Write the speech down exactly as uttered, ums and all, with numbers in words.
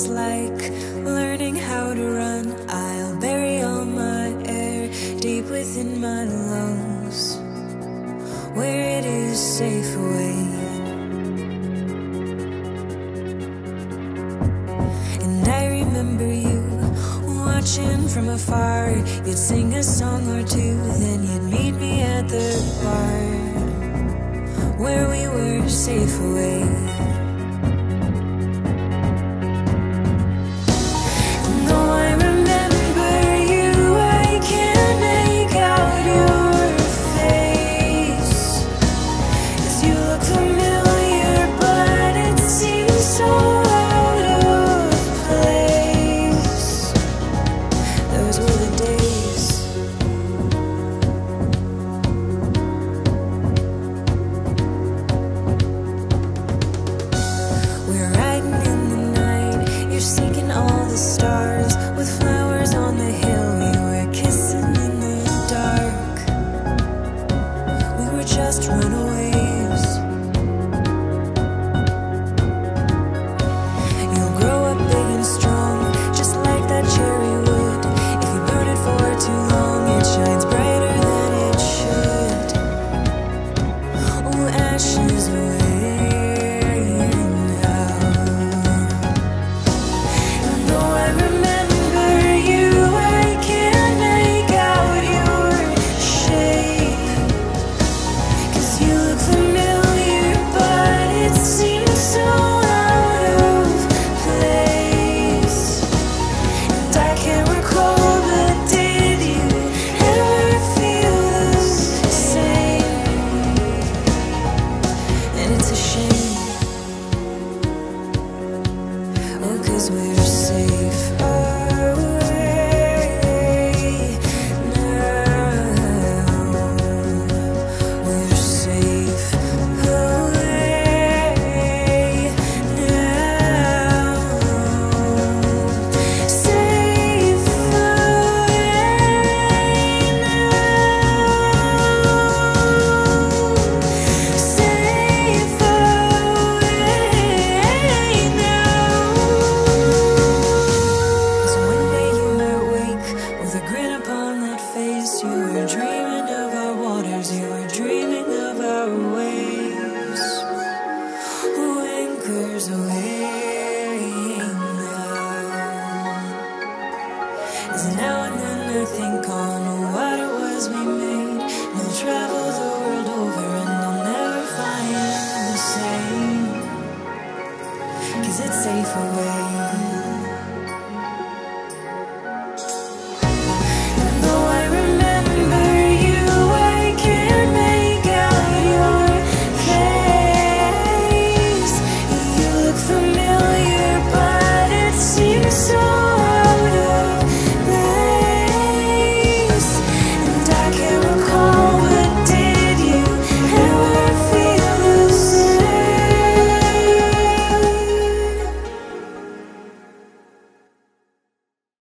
is like learning how to run. I'll bury all my air deep within my lungs, where it is safe away. And I remember you watching from afar. You'd sing a song or two, then you'd meet me at the bar, where we were safe away. Just runaways. You'll grow up big and strong, just like that cherry wood. If you burn it for too long, it shines brighter than it should. Oh, ashes away now. And though I remember you, I can't make out your shape. You look familiar, but it seems so out of place. And I can't recall, but did you ever feel the same? And it's a shame, oh, 'cause we're safe away now. We're safe away now. Safe away now. Safe away now. 'Cause one day you might wake with a grin upon that face. You were dreaming of our waters, you were dreaming of our waves. Who anchors away now? As now and then I think on